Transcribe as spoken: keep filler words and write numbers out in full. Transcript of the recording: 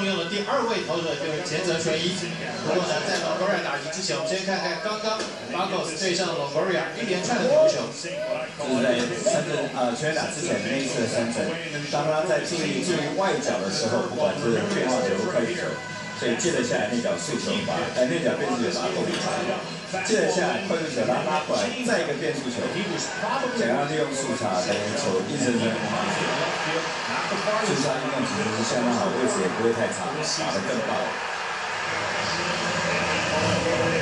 动用了第二位投手，就是前泽纯一。不过呢，在 Longoria 打击之前，我们先看看刚刚 Marcos 对上 Longoria 一连串的投球。 就是在三振呃全垒打之前那一次的三振，当他在注意注意外角的时候，不管是变化球、快球，所以接了下来那脚速球把呃那脚变速球把它勾进去，接了下来快速球他拉过来，再一个变速球，想要利用速差来球硬生生轰上去。速差运动其实是相当好，位置也不会太差，打得更棒。